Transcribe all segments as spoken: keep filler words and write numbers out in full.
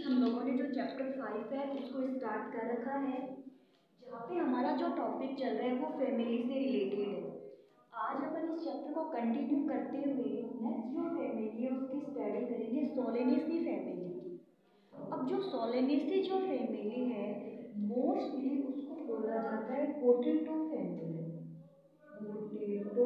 हम लोगों ने जो चैप्टर फाइव है उसको स्टार्ट कर रखा है, जहाँ पे हमारा जो टॉपिक चल रहा है वो फैमिली से रिलेटेड है। आज अपन इस चैप्टर को कंटिन्यू करते हुए नेक्स्ट जो फैमिली है उसकी स्टडी करेंगे, सोलेनेसी फैमिली की। अब जो सोलेनेसी जो फैमिली है मोस्टली उसको बोला जाता है पोटैटो फैमिली। पोटैटो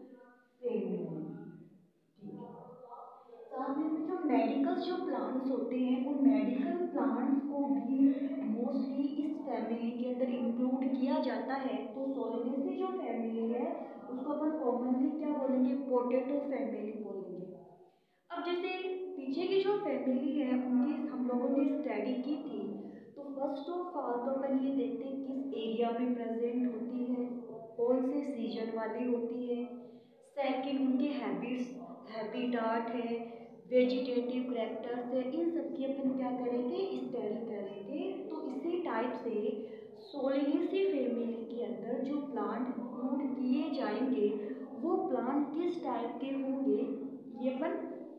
फैमिली, ठीक है। साथ में जो मेडिकल जो प्लांट्स होते हैं उन मेडिकल प्लांट्स को भी मोस्टली इस फैमिली के अंदर इंक्लूड किया जाता है। तो सोलेनेसी जो फैमिली है उसको अपन कॉमनली क्या बोलेंगे, पोटैटो फैमिली बोलेंगे। अब जैसे पीछे की जो फैमिली है उनकी हम लोगों ने स्टडी की थी, तो फर्स्ट ऑफ ऑल तो अपन ये देखते हैं किस एरिया में प्रेजेंट होती है, कौन से सीजन वाली होती है। सेकंड उनके हैबिट्स हैबिटाट है, वेजिटेटिव करेक्टर्स है, इन सब की अपन क्या करेंगे, स्टडी करेंगे। तो इसी टाइप से सोलेनेसी फैमिली के अंदर जो प्लांट इंक्लूड किए जाएंगे वो प्लांट किस टाइप के होंगे ये अपन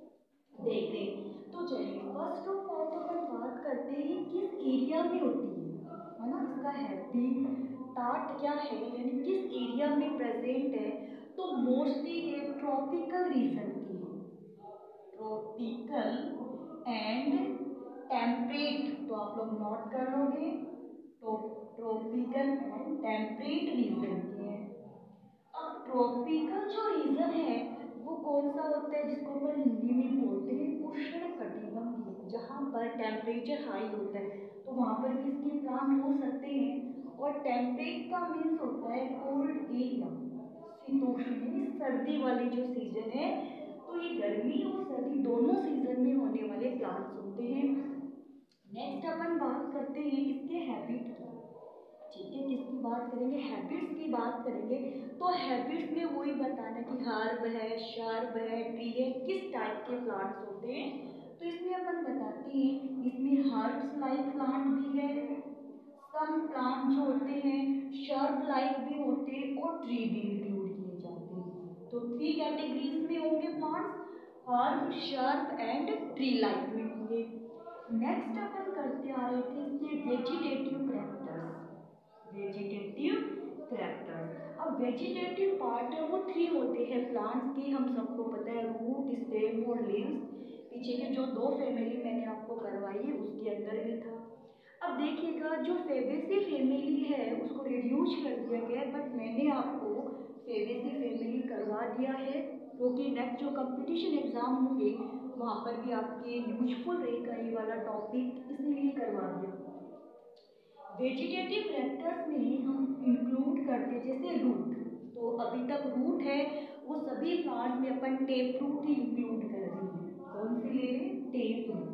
देखते हैं। तो चलिए फर्स्ट ऑफ ऑल तो अपन बात करते हैं किस एरिया में होती है है ना, इसका हैबिटाट क्या है, यानी किस एरिया में प्रेजेंट है। तो मोस्टली ये ट्रॉपिकल रीजन की है, ट्रॉपिकल एंड टेम्परेट। तो आप लोग नोट कर लोगे, तो ट्रॉपिकल एंड टेम्परेट रीजन के हैं। अब ट्रॉपिकल जो रीजन है वो कौन सा होता है, जिसको अपन हिंदी में बोलते हैं उष्ण कटिबंधीय, जहाँ पर टेम्परेचर हाई होता है तो वहाँ पर भी इसके प्लांट हो सकते हैं। और टेम्परेट का मीन्स होता है कोल्ड एरिया, शीतोष्ण सर्दी वाली जो सीजन है। तो ये गर्मी और सर्दी दोनों सीजन में होने वाले प्लांट्स होते हैं। नेक्स्ट अपन बात करते हैं इसके हैबिट की, ठीक है। किसकी बात करेंगे, हैबिट्स की बात करेंगे। तो हैबिट्स में वही बताना कि हर्ब है, शर्ब है, ट्री है, किस टाइप के प्लांट्स होते हैं। तो इसमें अपन बताते हैं इसमें हर्ब्स लाइक प्लांट भी है, सम प्लांट जो होते हैं शर्ब लाइक भी होते हैं और ट्री भी इंक्लूड किए जाते हैं। तो थ्री कैटेगरीज में होंगे plants, herb, shrub and tree like में होंगे। नेक्स्ट अपन करते आ रहे थे इसके वेजिटेटिव करेक्टर्स, वेजिटेटिव करेक्टर्स। अब वेजिटेटिव पार्ट है वो थ्री होते हैं प्लांट्स के, हम सबको पता है, रूट, स्टेम और लीव्स। पीछे के जो दो फैमिली मैंने आपको करवाई है उसके अंदर भी था। अब देखिएगा जो फेबेसी फैमिली है उसको रिड्यूस कर दिया गया है, बट मैंने आपको फेबेसी फैमिली करवा दिया है क्योंकि नेक्स्ट जो कंपटीशन एग्जाम होंगे वहाँ पर भी आपके यूजफुल रहेगा ये वाला टॉपिक, इसलिए करवा दिया। वेजिटेटिव करेक्टर्स में हम इंक्लूड करते जैसे रूट, तो अभी तक रूट है वो सभी प्लांट में अपन टेप रूट ही इंक्लूड कर रहे हैं। कौन से ले रहे हैं, टेप रूट।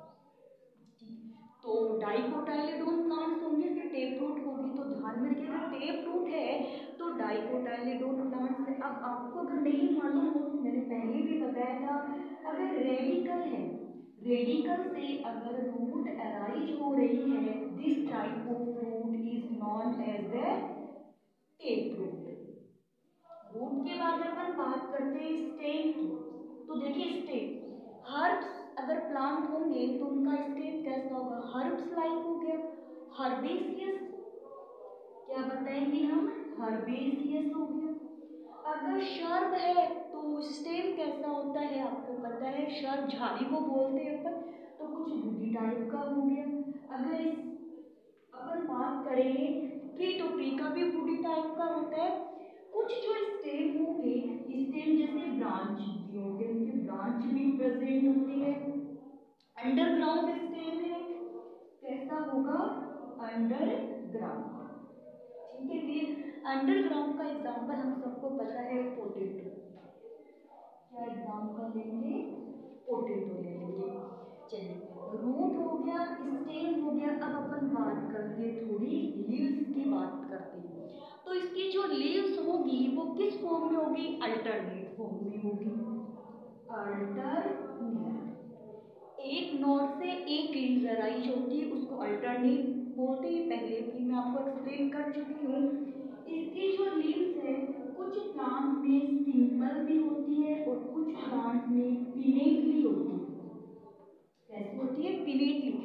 तो डाइकोटाइलेडोन प्लांट्स होंगे फिर टेप रूट होगी, तो ध्यान में रखिएगा टेप रूट है तो डाइकोटाइलेडोन प्लांट्स है। अब आपको अगर नहीं मालूम हो, मैंने पहले भी बताया था, अगर रेडिकल है, रेडिकल से अगर रूट अराइज हो रही है, this type of root is known as the tap root. Root के बाद अपन बात करते हैं स्टेम की। तो देखिए स्टेम, हर्ब्स अगर प्लांट होंगे तो उनका स्टेम कैसा होगा, हर्ब्स लाइक हो गया, हर्बेसियस, क्या बताएंगे हम, हर्बेसियस हो गया। अगर शर्ब है तो स्टेम कैसा होता है आपको पता है, शर्ब झाड़ी को बोलते हैं अपन, तो कुछ वुडी टाइप का हो गया। अगर इस अपन बात करें ट्री, तो ट्री का भी वुडी टाइप का होता है। कुछ जो स्टेम होंगे, स्टेम जैसे ब्रांच भी होंगे, उनकी ब्रांच भी प्रेजेंट होती है। अंडरग्राउंड स्टेम है, कैसा होगा, अंडरग्राउंड, ठीक है क्लियर। अंडरग्राउंड का एग्जांपल हम सबको पता है पोटैटो, क्या एग्जांपल लेंगे, पोटैटो ले लेंगे। चलिए रूट हो गया, स्टेम हो गया। अब अपन बात करते हैं थोड़ी लीव्स की बात करते हैं। तो इसकी जो लीव्स होगी वो किस फॉर्म में होगी, अल्टरनेट फॉर्म में होगी, अल्टरनेट। एक नोड से एक लीव अराइज होती है उसको अल्टरनेट बोलते हैं, पहले भी मैं आपको एक्सप्लेन कर चुकी हूँ। इसकी जो लीव्स है कुछ प्लांट में सिंपल भी होती है और कुछ प्लांट में पिनेटली होती है। कैसी होती है, पिनेटली।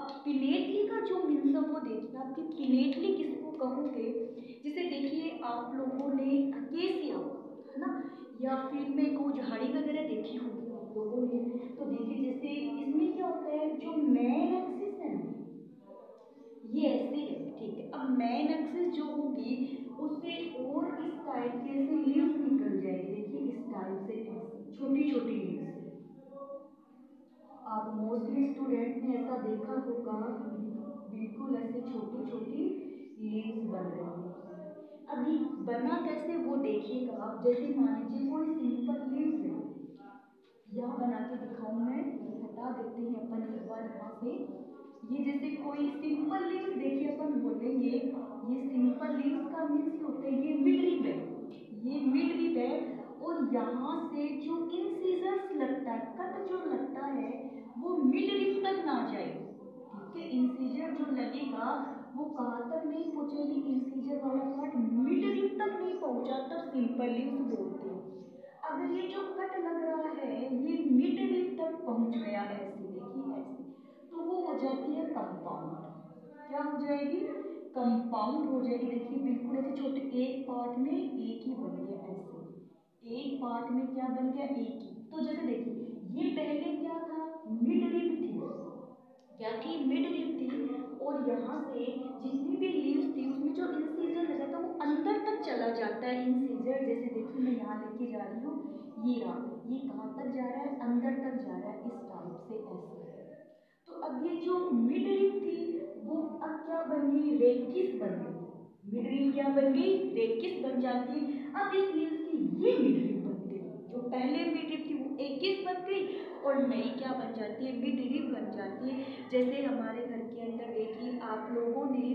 अब पिनेटली का जो मीन्स है वो देखिए, आपकी पिनेटली किसको कहोगे? जैसे देखिए आप लोगों ने अकेसिया है ना, या फिर में को झाड़ी वगैरह देखी होगी आप लोगों ने, तो देखिए जैसे इसमें क्या होता है, जो मेन एक्सिस है ना ये ऐसे है, ठीक है। अब मेन एक्सिस जो होगी उससे और इस टाइप के से लीव्स निकल जाएगी, देखिए इस टाइप से ऐसे छोटी छोटी लीव्स। आप मोस्टली स्टूडेंट ने ऐसा देखा होगा, बिल्कुल ऐसे छोटी छोटी लीव्स बन रही है। अभी बना कैसे वो देखिएगा आप, जैसे मान लीजिए कोई सिंपल लीव्स है, यह बना के दिखाऊं मैं, हटा देते हैं अपन एक बार यहाँ से। ये जैसे कोई सिंपल लीव्स देखिए अपन बोलेंगे, ये सिंपल लीव्स का मीन्स होता है ये मिड रिब है, ये मिड रिब है। और यहाँ से जो इंसिजर्स लगता है, कट जो लगता है वो मिड रिब तक ना जाए, ठीक है। इंसिजर जो लगेगा वो कहाँ तक नहीं पहुँचेगी, इंसिजर वाला पार्ट मिड रिब तक नहीं पहुँचा तब सिंपल लीव्स बोलते हैं। अगर ये जो कट लग रहा है ये मिड रिब तक पहुंच गया ऐसे, देखिए ऐसे, तो वो हो जाती है कंपाउंड। क्या हो जाएगी? कंपाउंड हो जाएगी। देखिए बिल्कुल ऐसे छोटे एक पार्ट में एक ही बन गया ऐसे, एक पार्ट में क्या बन गया, एक ही। तो जैसे देखिए ये पहले क्या था, मिड रिब थी, क्या थी, मिड रिब थी। और यहाँ से जितनी भी लीव्स थी उसमें जो इंसीजर लगा था वो अंदर तक चला जाता है इंसीजर। जैसे देखिए मैं यहाँ लेके जा रही हूँ, ये रहा, ये कहाँ तक जा रहा है, अंदर तक जा रहा है इस टाइप से ऐसे। तो अब ये जो मिड रिब थी वो अब क्या बन गई, रेकिस बन गई। मिड रिब क्या बन गई, रेकिस बन जाती है। अब इस लीव्स की ये मिड रिब बन गई, जो पहले मिड रिब थी वो एकिस बन गई और नई क्या बन जाती है, मिड रिब बन जाती है। जैसे हमारे घर के अंदर देखिए आप लोगों ने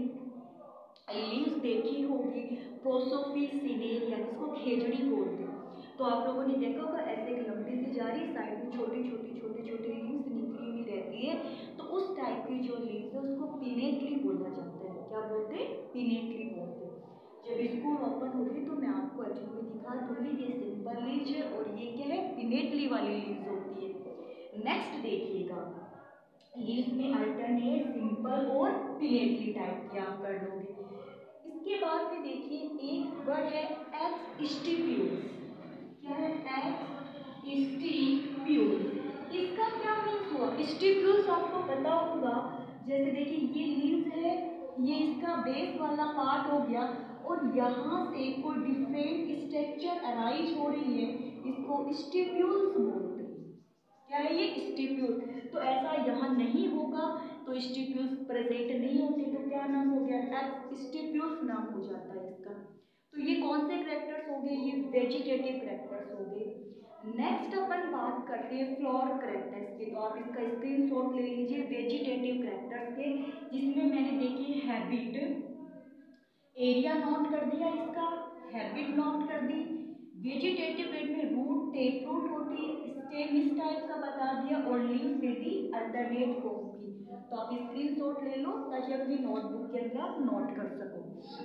लीव्स देखी होगी, प्रोसोफिस सिनेरिया जिसको खेजड़ी बोलते हैं, तो आप लोगों ने देखा होगा ऐसे एक लंबी सी जा रही है, साइड में छोटी छोटी छोटी छोटी लीव्स निकली हुई रहती है। तो उस टाइप की जो लीव्स है उसको पिनेटली बोला जाता है। क्या बोलते हैं, पिनेटली बोलते हैं। जब स्कूल ओपन होगी तो मैं आपको एक्चुअली में दिखा दूंगी, ये सिंपल लीव्स है और ये क्या है, पिनेटली वाली लीव्स होती है। नेक्स्ट देखिएगा, लीव्स में अल्टरनेट, सिंपल और पिनेटली टाइप की आप कर लोगे। इसके बाद में देखिए एक वर्ड है एक्स स्टिप्यूल्स। क्या है, एक्स स्टिप्यूल्स। इसका क्या मीन्स हुआ, स्टिप्यूल्स आपको पता होगा, जैसे देखिए ये लीव्स है, ये इसका बेस वाला पार्ट हो गया और यहाँ से कोई डिफरेंट स्ट्रक्चर अराइज हो रही है, इसको स्टिप्यूल्स बोलते हैं। क्या है ये, स्टिप्यूल। तो ऐसा यहाँ नहीं होगा, तो स्टिप्यूल्स प्रेजेंट नहीं होते तो क्या नाम हो गया, एक्स स्टिप्यूल्स नाम हो जाता है इसका। तो ये कौन से कैरेक्टर्स हो गए, ये वेजिटेटिव कैरेक्टर्स हो गए। नेक्स्ट अपन बात करते हैं फ्लोर कैरेक्टर्स के, तो आप इसका स्क्रीनशॉट ले लीजिए वेजिटेटिव कैरेक्टर्स के, जिसमें मैंने देखी हैबिट, एरिया नोट कर दिया, इसका हैबिट नोट कर दी। वेजिटेटिव पेड़ में रूट, टेप रूट होती है, स्टेम इस टाइप का बता दिया और लीव्स में भी अल्टरनेट फॉर्म की। तो आप स्क्रीनशॉट ले लो ताकि अपनी नोटबुक के अंदर आप नोट कर सको।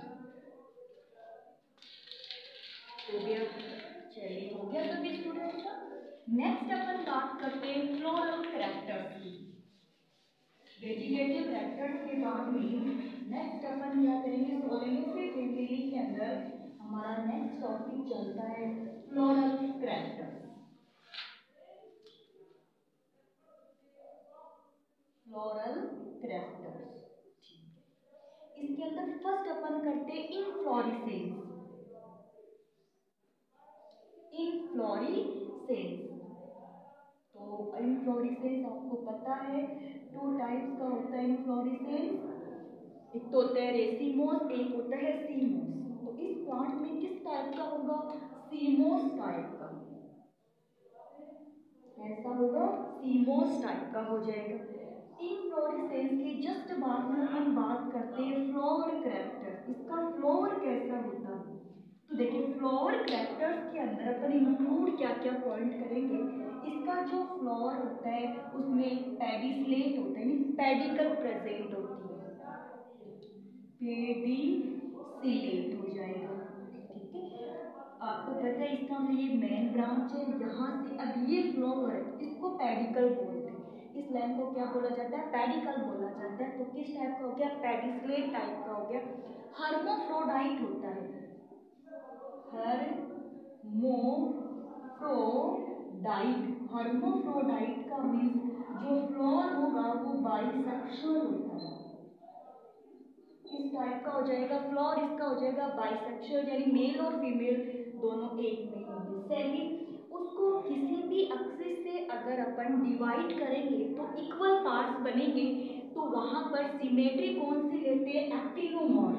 हो गया, चलिए हो गया सभी स्टूडेंट का। नेक्स्ट अपन बात करते हैं फ्लोरल कैरेक्टर्स की। वेजिटेटिव कैरेक्टर्स के बाद में नेक्स्ट अपन क्या करेंगे, सोलेनेसी फैमिली के अंदर हमारा नेक्स्ट टॉपिक चलता है फ्लोरल कैरेक्टर्स। फ्लोरल कैरेक्टर्स, इसके अंदर फर्स्ट अपन करते हैं इनफ्लोरेसेंस। इनफ्लोरेसेंस, तो इनफ्लोरेसेंस आपको पता है टू टाइप्स का होता है इनफ्लोरेसेंस, एक तो होता है रेसिमोस, एक होता है सीमोस। तो इस प्लांट में किस टाइप का होगा, सीमोस टाइप का। ऐसा होगा, सीमोस टाइप का हो जाएगा। इनफ्लोरेसेंस के जस्ट बाद में हम बात करते हैं फ्लावर कैरेक्टर, इसका फ्लावर कैसा होता है। तो देखिए फ्लावर कैरेक्टर्स के अंदर अपन इंक्लूड क्या क्या पॉइंट करेंगे। इसका जो फ्लावर होता है उसमें पेडिसलेट होता है, पेडिकल प्रेजेंट होती है, पेडिसिलेट हो जाएगा, ठीक है। आपको पता है इसका मतलब ये मेन ब्रांच है, यहाँ से अब ये फ्लावर है इसको पेडिकल बोलते हैं। इस लाइन को क्या बोला जाता है? पेडिकल बोला जाता है। तो किस टाइप का हो गया? पेडिसलेट टाइप का हो गया। हर्माफ्रोडाइट होता है, हर्माफ्रोडाइट। हर्माफ्रोडाइट का मीन्स जो फ्लोर होगा वो बाइसेक्सुअल होता है। इस टाइप का हो जाएगा फ्लोर, इसका हो जाएगा बाइसेक्सुअल, यानी मेल और फीमेल दोनों एक में होंगे। सेकंड, उसको किसी भी एक्सिस से अगर अपन डिवाइड करेंगे तो इक्वल पार्ट्स बनेंगे, तो वहां पर सिमेट्री कौन सी लेते हैं? एक्टिनोमॉर्फ।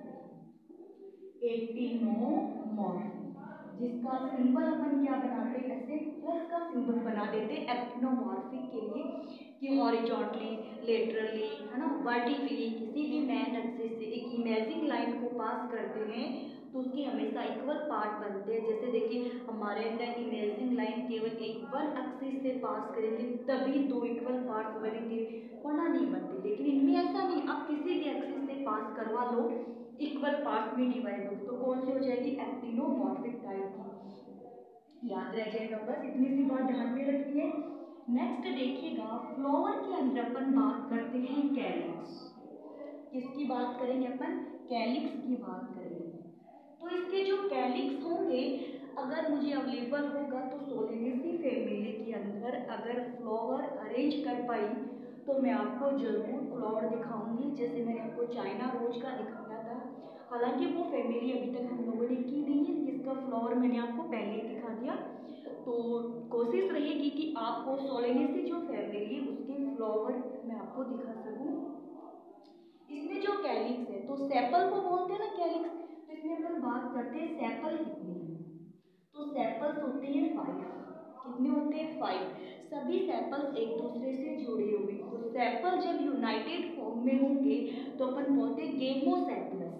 एक्टिनोमॉर्फ, जिसका सिंबल अपन क्या बनाते हैं? ऐसे प्लस का सिंबल बना देते हैं एक्टिनोमॉर्फिक के लिए, कि हॉरिजॉन्टली, लेटरली, है ना, वर्टिकली किसी भी मैन एक्सिस से एक इमेजिंग लाइन को पास करते हैं तो उसकी हमेशा इक्वल पार्ट बनते हैं। जैसे देखिए हमारे अंदर इमेजिंग लाइन केवल एक वन एक्सिस से पास करेंगे तभी दो इक्वल पार्ट बनेंगे, वरना नहीं बनते। लेकिन इनमें ऐसा नहीं, आप किसी भी एक्सिस से पास करवा लो, इक्वल पार्ट में डिवाइड होगी, तो कौन सी हो जाएगी? एक्टिनोमॉर्फिक टाइप की। याद रह जाएगा, बस इतनी सी बात ध्यान में रखिए। नेक्स्ट देखिएगा, फ्लावर के अंदर अपन बात करते हैं कैलिक्स। किसकी बात करेंगे अपन? कैलिक्स की बात करेंगे। तो इसके जो कैलिक्स होंगे, अगर मुझे अवेलेबल होगा तो सोलेनेसी फैमिली के अंदर अगर फ्लावर अरेंज कर पाई तो मैं आपको जरूर फ्लावर दिखाऊंगी, जैसे मैंने आपको चाइना रोज का दिखाया था। हालांकि वो फैमिली अभी तक हम लोगों ने की नहीं है, इसका फ्लावर मैंने आपको पहले ही दिखा दिया। तो कोशिश रहेगी कि आपको सोलेनेसी जो फैमिली है उसके फ्लावर मैं आपको दिखा सकूं। इसमें जो कैलिक्स है, तो सेपल को बोलते हैं ना कैलिक्स, तो इसमें अपन बात करते हैं सेपल कितने हैं। तो सेपल्स होते हैं फाइव। कितने होते हैं? फाइव। सभी सेपल्स एक दूसरे से जुड़े हुए। तो सेपल जब यूनाइटेड फॉर्म में होंगे तो अपन बोलते हैं गेमोसेपलस।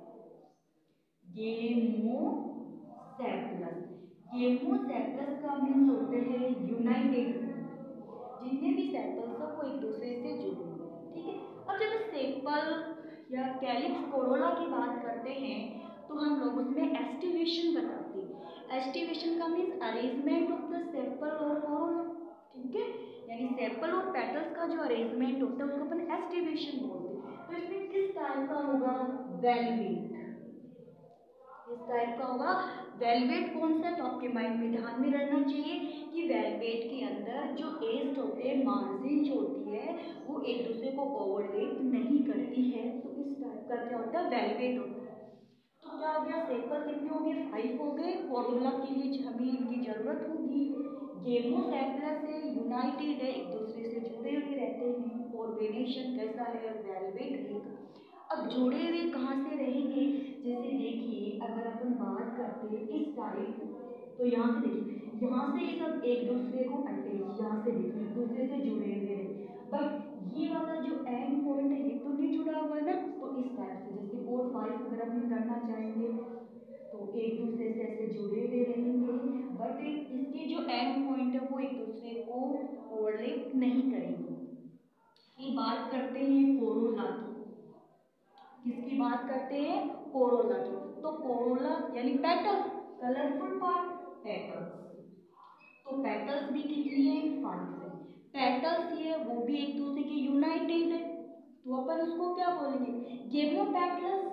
गेमोसेपलस। गेमोसेपलस का मीन्स होते हैं यूनाइटेड। जितने भी सेपल्स हैं वो एक दूसरे से जुड़े हुए, ठीक है। अब जब सेपल या कैलिक्स कोरोला की बात करते हैं तो हम लोग उसमें एस्टिवेशन बताते हैं। एस्टिवेशन का means arrangement of the sepal और कोरोला, ठीक है। यानी सेपल और पेटल्स का जो अरेंजमेंट होता है उसको अपन एस्टिवेशन बोलते हैं। तो इसमें किस टाइप का होगा? वेलवेट। किस टाइप का होगा? वेलवेट कॉन्सेप्ट आपके माइंड में ध्यान में रहना चाहिए कि वेलवेट के अंदर जो एज होते हैं, मार्जिन जो होती है वो एक दूसरे को ओवरलैप नहीं करती है। तो इस टाइप का क्या होता है? वेलवेट होता है। तो क्या हो गया? सेपल कितने हो गए? फाइव हो गए। कोरोला के लिए हमें इनकी जरूरत होगी। गेमोसेपलस से यूनाइटेड है, एक दूसरे से जुड़े हुए रहते हैं। और वेनेशन कैसा है? वेलवेट रहेगा। अब जुड़े हुए कहाँ से रहेंगे? जैसे देखिए अगर अपन बात करते हैं इस टाइप, तो यहाँ से देखिए, यहाँ से ये सब एक दूसरे को अटैच, यहाँ से देखिए एक दूसरे से जुड़े हुए रहे, बट ये वाला जो एंड पॉइंट है ये तो नहीं जुड़ा हुआ है ना। तो इस टाइप से जैसे फोर फाइव अगर अपन करना चाहेंगे तो एक दूसरे से ऐसे जुड़े हुए रहेंगे, बट इसके जो एंड पॉइंट है वो एक दूसरे को ओवरलैप नहीं करेंगे। फिर बात करते हैं कोरोला की। किसकी बात करते हैं? कोरोला की। तो कोरोला यानी पेटल, कलरफुल पार्ट, पेटल्स। तो पेटल्स भी कितनी है? फाइव है। पेटल्स ये वो भी एक दूसरे के यूनाइटेड है, तो अपन उसको क्या बोलेंगे? गेमोपेटलस।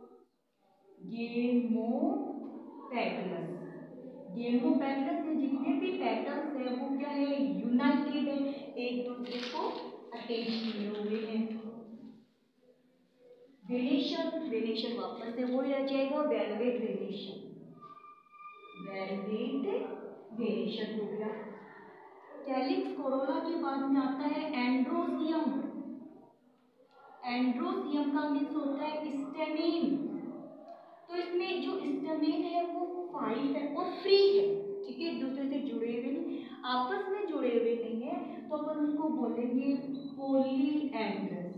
गेमोपेटलस। गेमोपेटलस में जितने भी पेटल्स है वो क्या है? यूनाइटेड है, एक दूसरे को अटैच किए हुए हैं। वेनेशन, वेनेशन वापस से वही रह जाएगा, वेलवेट वेनेशन। वेलवेट वेनेशन हो गया। कैलिक्स कोरोला के बाद में आता है एंड्रोसियम। एंड्रोसियम का मीन्स होता है स्टेमेन। तो इसमें जो स्टेमेन है वो फाइव है और फ्री है, ठीक है, एक दूसरे से जुड़े हुए नहीं, आपस में जुड़े हुए नहीं है, तो अपन उसको बोलेंगे पॉलीएंड्रस।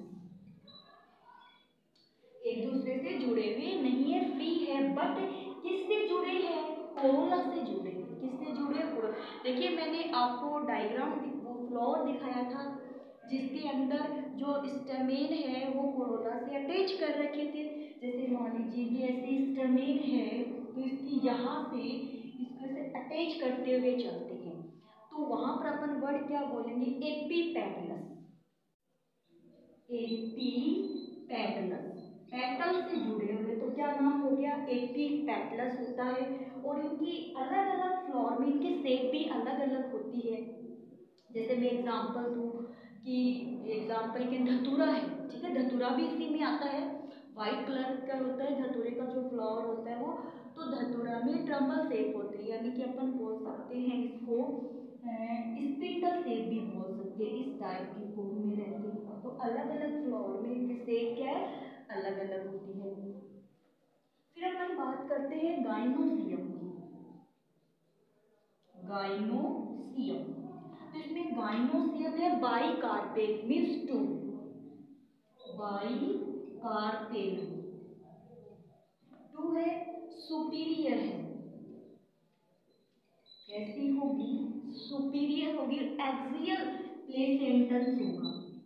एक दूसरे से जुड़े हुए नहीं है, फ्री है, बट किससे जुड़े हैं? कोरोला से जुड़े हैं। किससे जुड़े? कोरोला। देखिए मैंने आपको डायग्राम वो फ्लावर दिखाया था जिसके अंदर जो स्टेमेन है वो कोरोला से अटैच कर रखे थे। जैसे मान लीजिए ये ऐसी स्टेमेन है तो इसकी यहाँ से इसको से अटैच करते हुए चलते हैं। तो वहां पर अपन वर्ड क्या बोलेंगे, एपीपेटलस। एपीपेटलस, पेटल से जुड़े हुए, तो क्या नाम हो गया, एपीपेटलस होता है। और इनकी अलग अलग फ्लोर में इनकी शेप भी अलग अलग होती है। जैसे मैं एग्जांपल दूं कि एग्जांपल के धतूरा है, ठीक है, धतूरा भी इसी में आता है, वाइट कलर का होता है धतूरे का जो फ्लावर होता है वो। तो धतूरा में ट्रम्बल शेप होती है, यानी कि अपन बोल सकते हैं इसको स्पिंडल शेप भी बोल सकते हैं, इस टाइप की फॉर्म में रहती है। तो अलग अलग फ्लावर में इनकी शेप क्या है, अलग अलग होती है। फिर अपन बात करते हैं गाइनोसियम की। गाइनोसियम, तो इसमें गाइनोसियम है bicarpel means two, bicarpel two है, सुपीरियर है, कैसी होगी, सुपीरियर होगी, एक्सियल प्लेसेंटस होगा,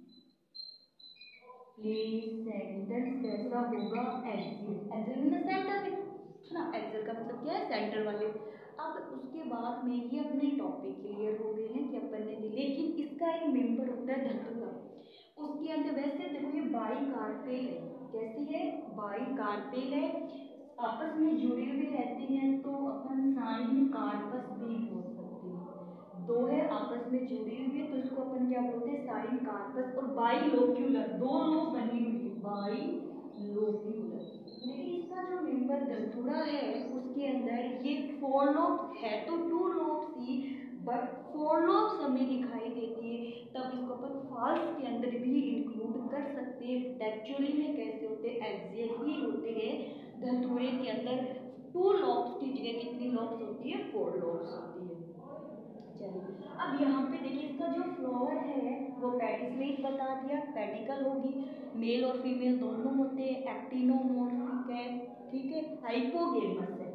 प्लेसेंटस कैसा होगा, एक्सियल, एक्सियल में सेंटर में ना, एक्सियल का मतलब क्या है, सेंटर वाले। अब उसके बाद में ये अपने टॉपिक क्लियर हो गए हैं कि अपन ने, लेकिन इसका एक मेंबर होता है धतूरा, उसके अंदर वैसे देखो ये बाई कार्पेल है, कैसी है, बाई कार्पेल है, आपस में जुड़ी हुई रहती हैं, तो अपन साइन कार्पस भी बोल सकते हैं। दो है आपस में जुड़ी हुई है तो इसको अपन क्या बोलते हैं, साइन कार्पस। और बाई लोक्यूलर, दो लोब बनी हुई है, बाई लोक्यूलर। लेकिन इसका जो मेंबर धतूरा है उसके अंदर ये फोर लोब्स है, तो टू लोब्स ही, बट फोर लोब्स हमें दिखाई देती है, तब इसको अपन फॉल्स के अंदर भी इंक्लूड कर सकते हैं। एक्चुअली में कैसे होते हैं, एक्सियल ही होते हैं। धतूरे के अंदर टू लॉब्स की जगह कितनी लॉब्स होती है, फोर लॉब्स होती है। चलिए अब यहाँ पे देखिए इसका जो फ्लावर है वो पेडिसलेट बता दिया, पेडिकल होगी, मेल और फीमेल दोनों होते हैं, एक्टिनोमोर्फिक है, ठीक है, हाइपोगेमस है।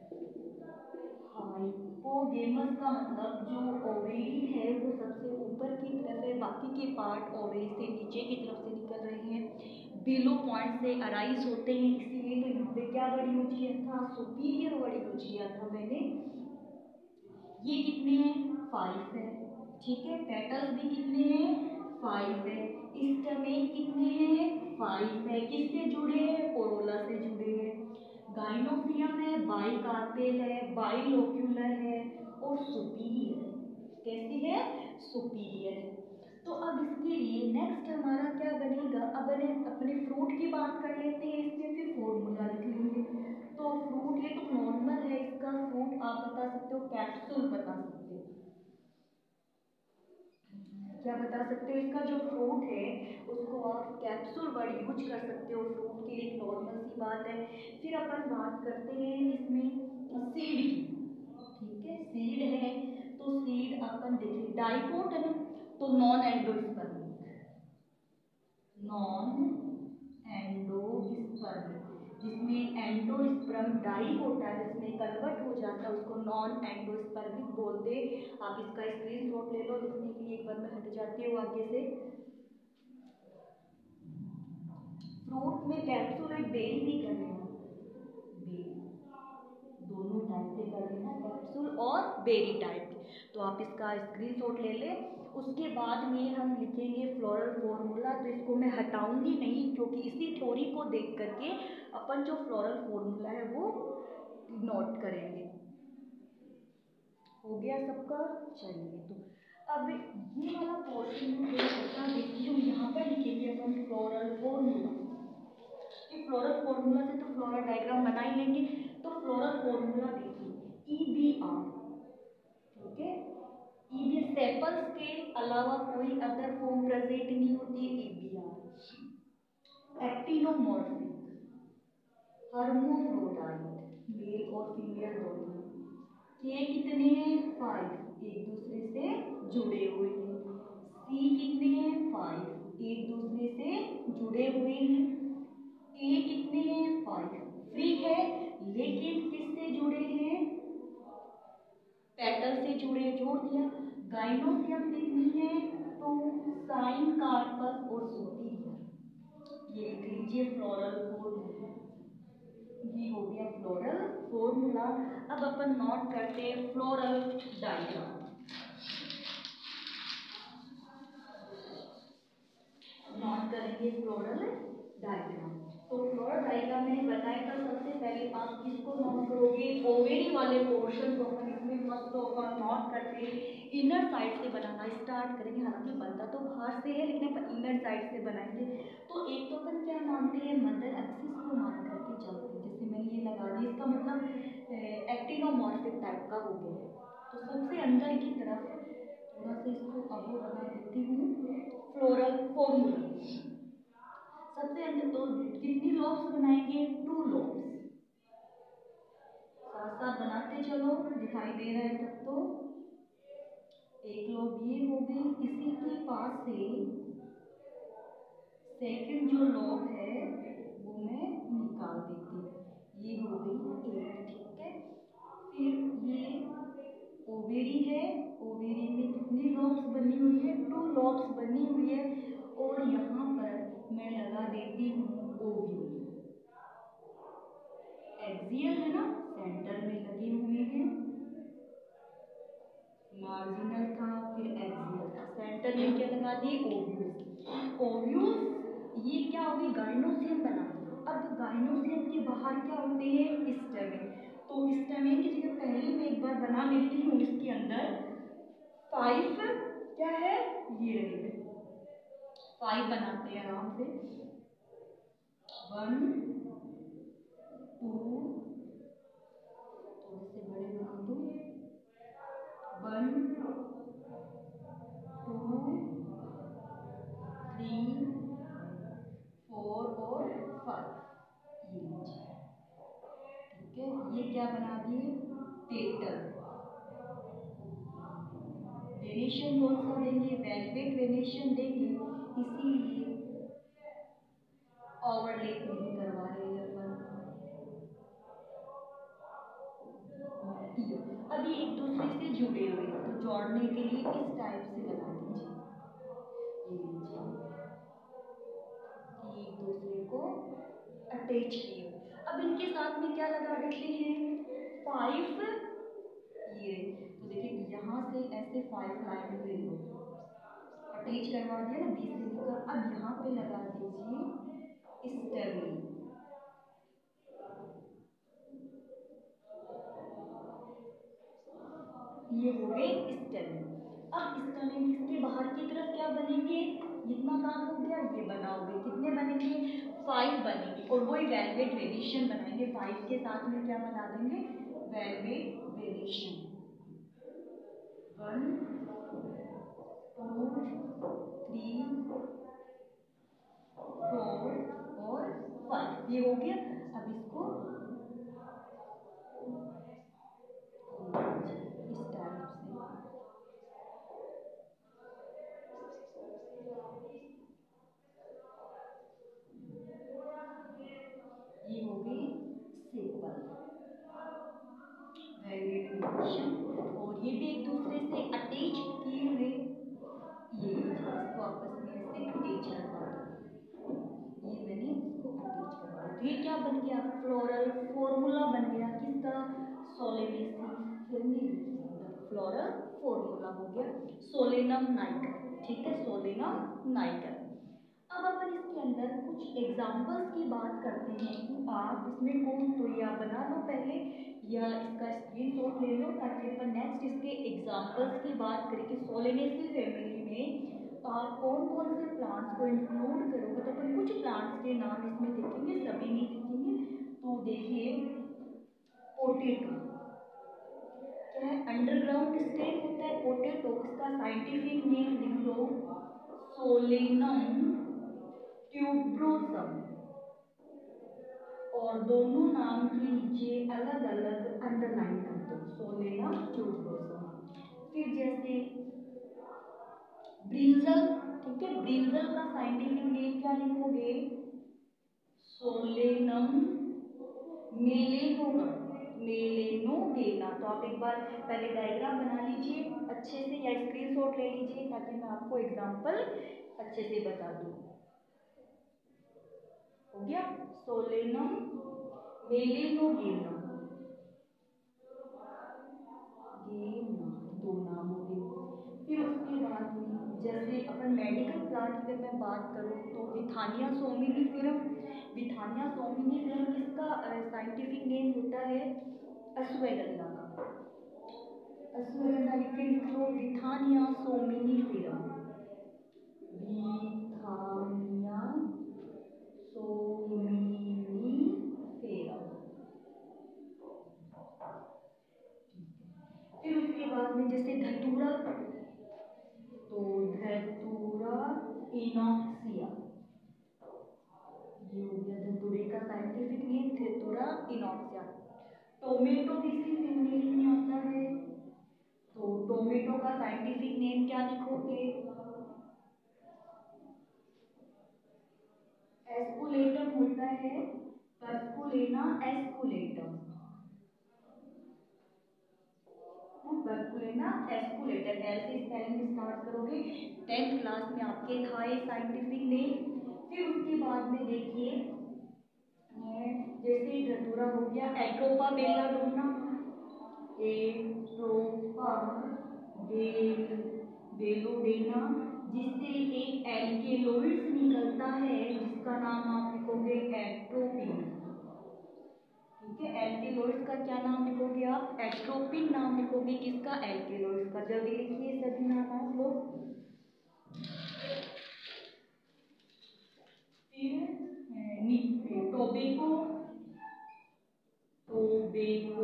हाइपोगेमस का मतलब जो ओवेरी है वो सबसे ऊपर की तरफ है, बाकी के पार्ट ओवेरी से नीचे की तरफ से निकल रहे हैं, बिलो पॉइंट से अराइज होते हैं, इसीलिए तो यहाँ पे क्या वर्ड यूज किया था, सुपीरियर वर्ड यूज किया था मैंने। ये कितने हैं, फाइव है, ठीक है, पेटल्स भी कितने हैं, फाइव है, स्टमेन कितने हैं, फाइव है, किससे जुड़े हैं, कोरोला से जुड़े हैं। गाइनोसियम है, बाई कार्पेल है, बाई लोक्यूलर है और सुपीरियर, कैसी है, सुपीरियर है। तो अब इसके लिए नेक्स्ट हमारा क्या बनेगा, अब अपने फ्रूट की बात कर लेते हैं, इसमें फिर फॉर्मूला लिख लेंगे। तो फ्रूट ये तो नॉर्मल है, इसका फ्रूट आप बता सकते हो, कैप्सूल बता सकते हो, क्या बता सकते हो, इसका जो फ्रूट है उसको आप कैप्सूल वर्ड यूज कर सकते हो, फ्रूट के लिए नॉर्मल सी बात है। फिर अपन बात करते हैं इसमें सीड की, ठीक है, सीड है, तो सीड अपन देखिए डाइकोट है ना, तो नॉन एंडोस्पर्मिक, नॉन एंडोस्पर्मिक, जिसमें एंडोस्पर्म डाई होता है जिसमें कन्वर्ट हो जाता है उसको नॉन एंडोस्पर्मिक बोलते। आप इसका स्क्रीनशॉट ले लो, लिखने के लिए एक बार मैं हट जाती हूँ आगे से। फ्रूट में कैप्सुलेट बेरी भी कर लेना, बेरी दोनों टाइप के कर लेना, कैप्सूल और बेरी टाइप के, तो आप इसका स्क्रीनशॉट ले लें। उसके बाद में हम लिखेंगे फ्लोरल फॉर्मूला, तो इसको मैं हटाऊंगी नहीं क्योंकि इसी थ्योरी को देख करके अपन जो फ्लोरल फॉर्मूला है वो नोट करेंगे। हो गया सबका, चलिए तो अब ये वाला पोर्शन में थोड़ा बता देती हूँ, यहाँ पर लिखेंगे अपन फ्लोरल फॉर्मूला। कि फ्लोरल फॉर्मूला से तो फ्लोरल डायग्राम बना ही लेंगे, तो फ्लोरल फॉर्मूला देखिए ई बी आर, ठीक है, ई बी सेपल्स के अलावा कोई अदर फॉर्म प्रेजेंट नहीं होती है, E B R, actinomorphic, hermaphrodite, male और फीमेल दोनों, के कितने हैं, फाइव, एक दूसरे से जुड़े हुए हैं, सी कितने हैं, फाइव, एक दूसरे से जुड़े हुए हैं, ए कितने हैं, फाइव, फ्री है लेकिन किससे जुड़े हैं, पेटल से जुड़े, जोड़ दिया। गाइनोसियम कितनी है, टू, साइन कार्पस और सुपीरियर, ये लिख लीजिए फ्लोरल फॉर्मूला, ये हो गया फ्लोरल फॉर्मूला। अब अपन नोट करते हैं फ्लोरल डायग्राम। नोट करेंगे फ्लोरल डायग्राम। तो फ्लोरल डायग्राम मैंने बताया था, सबसे पहले आप किसको नोट करोगे, ओवेरी वाले पोर्शन को अपन इसमें फर्स्ट ऑफ ऑल नोट करके इनर साइड से बनाना स्टार्ट करेंगे। हालांकि बनता तो बाहर से है लेकिन अपन इनर साइड से बनाएंगे। तो एक तो अपन क्या मानते हैं, मदर एक्सिस को मान करके चलते हैं। जैसे मैंने ये लगा दिया, इसका मतलब एक्टिनोमॉर्फिक टाइप का हो गया। तो सबसे अंदर की तरफ थोड़ा सा इसको अब बना देती हूँ, फ्लोरल फॉर्मूला। सबसे अंदर तो कितनी लॉब्स बनाएंगे, टू लॉब्स। साथ साथ बनाते चलो, दिखाई दे रहा है तब तो। एक लॉब ये हो गई, इसी के पास से सेकंड जो लॉब है वो मैं निकाल देती हूँ, ये हो गई एक। ठीक है, फिर ये ओवेरी है, ओवेरी में कितनी लॉब्स बनी हुई है, टू लॉब्स बनी हुई है। और यहाँ पर मैं लगा देती हूँ ओव्यूल। एक्सियल है ना, सेंटर में लगे हुए हैं, मार्जिनल था फिर एक्सियल था, सेंटर में क्या लगा दिए, ओव्यूल। ओव्यूल ये क्या होगी, गाइनोसियम बना दिया। अब गाइनोसियम के बाहर क्या होते हैं, स्टेमेन। तो स्टेमेन की जगह पहले मैं एक बार बना देती हूँ, इसके अंदर फाइव क्या है, ये रहेंगे फाइव बनाते हैं आराम से। वन टू, थोड़े से बड़े बना दो, वन टू थ्री फोर और फाइव, ये लीजिए। ठीक है, ये क्या बना दिए, पेटल। वेनेशन कौन सा देंगे, वेलवेट वेनेशन देंगे, इसीलिए ओवरलेप नहीं करवा रहे हैं अपन। अभी एक दूसरे से जुड़े हुए हैं, तो जोड़ने के लिए इस टाइप से लगा दीजिए, ये लीजिए, एक दूसरे को अटैच किए। अब इनके साथ में क्या लगा देते हैं, फाइव, ये तो देखिए यहाँ से ऐसे फाइव लाइन ले लो, अटैच करवा दिया ना बीच से लेकर। अब यहाँ पे लगा दीजिए स्टेमिन, ये हो गए स्टेमिन। अब स्टेमिन इसके बाहर की तरफ क्या बनेंगे, इतना काम हो गया, ये बनाओगे, कितने बनेंगे, फाइव बनेंगे। और वही वेलवेट वेरिएशन बनाएंगे, फाइव के साथ में क्या बना देंगे, valvate variation. One two three four और फाइव, ये हो गया। अब इसको इस टाइप से ये हो गई सिंपल वेलवेट वेरिएशन। और ये भी एक दूसरे से अटैच किए हुए, ये इसको आपस में ऐसे अटैच करवा दो, ये मैंने इसको अटैच करवा दिया। तो ये क्या बन गया, फ्लोरल फॉर्मूला बन गया, किसका, सोलेनेसी फैमिली के अंदर फ्लोरल फॉर्मूला हो गया, सोलेनम नाइकर। ठीक है, सोलेनम नाइकर। अब अपन इसके अंदर कुछ एग्जाम्पल्स की बात करते हैं कि आप इसमें कौन, तो या बना लो पहले या इसका स्क्रीनशॉट ले लो, ताकि अपन नेक्स्ट इसके एग्जाम्पल्स की बात करें कि सोलेनेसी फैमिली में आप कौन कौन से प्लांट्स को इंक्लूड करोगे। तो अपन कुछ प्लांट्स के नाम इसमें देखेंगे, सभी नहीं देखेंगे। तो देखिए, पोटेटो क्या है, अंडरग्राउंड स्टेम होता है पोटेटो, इसका साइंटिफिक नेम लिख लो, सोलेनम ट्यूब्रोसम। और दोनों नाम के नीचे अलग अलग अंडरलाइन कर दो, सोलेनम ट्यूब्रोसम। फिर जैसे ब्रिंजल, ठीक है, ब्रिंजल का साइंटिफिक नेम क्या लिखोगे, सोलेनम मेलेनोगम, मेलेनोगेना। तो आप एक बार पहले डायग्राम बना लीजिए अच्छे से या स्क्रीनशॉट ले लीजिए, ताकि मैं आपको एग्जांपल अच्छे से बता दूं। हो गया, सोलेनम मेलेनोगेना, गेना, दो नाम हो गए। जैसे अपन मेडिकल प्लांट की अगर मैं बात करूँ तो विथानिया सोमिनिफेरम, विथानिया सोमिनिफेरम किसका साइंटिफिक नेम होता है? अश्वगंधा का। अश्वगंधा लिख के लिख लो, विथानिया सोमिनिफेरम, विथानिया सोमिनिफेरम। फिर उसके बाद में जैसे धतूरा, तो धतूरा इनॉक्सिया, ये हो गया धतूरे का साइंटिफिक नेम, धतूरा इनॉक्सिया। टोमेटो किसी फैमिली में आता है, तो टोमेटो का साइंटिफिक नेम क्या लिखोगे? एस्कुलेटम होता है, पर्कुलेना एस्कुलेटम, पर्कुलेना एस्कुलेटम, ऐसे स्पेलिंग स्टार्ट करोगे। टेंथ क्लास में आपके था ये साइंटिफिक नेम। फिर उसके बाद में देखिए जैसे धतूरा हो गया एट्रोपा बेलाडोना, एट्रोपा बेल बेलोडेना, जिससे एक एल्केलॉइड्स निकलता है जिसका नाम आप लिखोगे एट्रोपिन। ठीक है, एल्केलॉइड्स का क्या नाम लिखोगे आप? एट्रोपिन नाम लिखोगे किसका? एल्केलॉइड्स का। जल्दी लिखिए सभी नाम आप लोग। फिर टोबैको, टोबैको,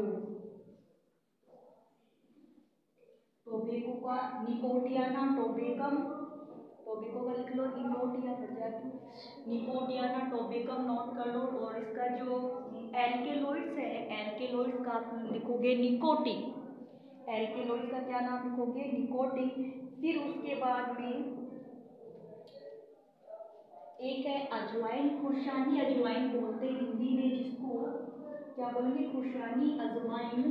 टोबैको का निकोटियाना टोबैकम, टोबैको का लिख लो निकोटिया प्रजाति, निकोटियाना टोबैकम नोट कर लो। और इसका जो एल्केलॉइड्स है, एल्केलॉइड्स का आप लिखोगे निकोटिन, एल्केलॉइड्स का क्या नाम लिखोगे? निकोटिन। फिर उसके बाद में एक है अजवाइन, खुर्शानी अजवाइन बोलते हैं हिंदी में, जिसको क्या बोलेंगे? खुर्शानी अजवाइन,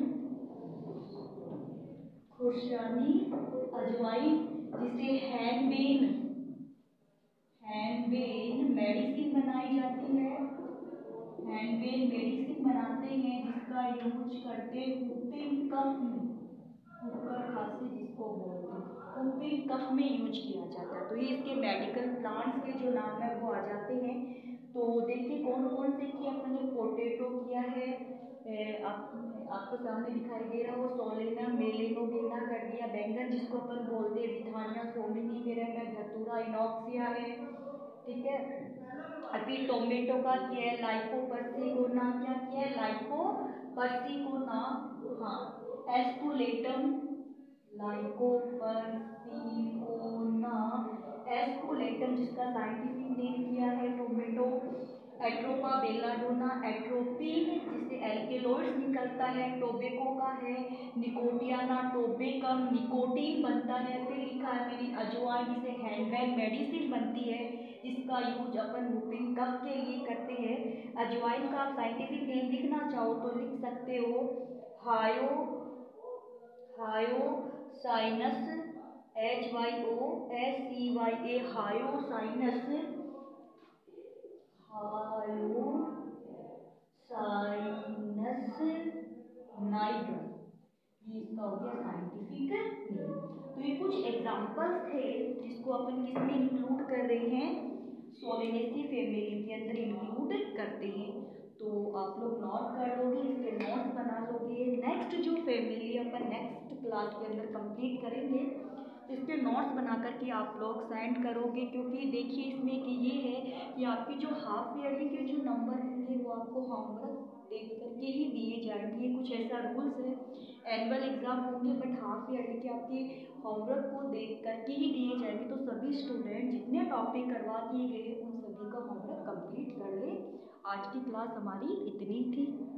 खुर्शानी अजवाइन, जिसे हैनबेन, हैनबेन मेडिसिन बनाई जाती है, हैनबेन मेडिसिन बनाते हैं जिसका यूज करते हुपिंग कफ में, हुक्कर खांसी जिसको बोलते हैं, हुपिंग कफ में यूज किया जाता है। तो ये इसके मेडिकल प्लांट्स के जो नाम है वो आ जाते हैं। तो देखिए कौन कौन से किया अपने, पोटैटो किया है, ए, आप, आपको सामने दिखाई दे रहा हो, सोलेनम मेलेनोगेना कर दिया, बैंगन जिसको अपन बोलते हैं विथानिया सोमिनिफेरम है, धतूरा इनॉक्सिया है। ठीक है, अभी टोमेटो का किया है लाइकोपर्सिकोना, क्या किया है? लाइकोपर्सिकोना, हाँ, एस्कुलेटम, लाइकोपर्सिकोना एस्कुलेटम, जिसका साइंटिफिक नेम किया है टोमेटो, एट्रोपा बेलाडोना एट्रोपिन, जिससे एल्केलॉइड्स निकलता है, टोबैको का है निकोटियाना टोबैकम, निकोटीन बनता है। फिर लिखा है मैंने अजवाइन, जिसे हैंडबैग मेडिसिन बनती है, इसका यूज अपन वुपिंग कफ के लिए करते हैं। अजवाइन का आप साइंटिफिक नेम लिखना चाहो तो लिख सकते हो hyo, hyoscyamus, H Y O S C Y A, hyoscyamus, hyoscyamus niger, ये इसका हो गया साइंटिफिक नेम। तो ये कुछ एग्जांपल्स थे जिसको अपन किसमें इंक्लूड कर रहे हैं? सोलेनेसी फैमिली के अंदर इंक्लूड करते हैं। तो आप लोग नोट कर लोगे, इसके नोट्स बना लोगे। नेक्स्ट जो फैमिली अपन नेक्स्ट क्लास के अंदर कंप्लीट करेंगे, इसके नोट्स बना करके आप लोग सेंड करोगे, क्योंकि देखिए इसमें कि ये है कि आपके जो हाफ ईयरली के जो नंबर होंगे वो आपको होमवर्क देख करके ही दिए जाएंगे। कुछ ऐसा रूल्स है, एनुअल एग्जाम होंगे बट हाफ ईयरली के आपके होमवर्क को देख करके ही दिए जाएंगे। तो सभी स्टूडेंट जितने टॉपिक करवा दिए गए उन सभी का होमवर्क कंप्लीट कर ले। आज की क्लास हमारी इतनी थी।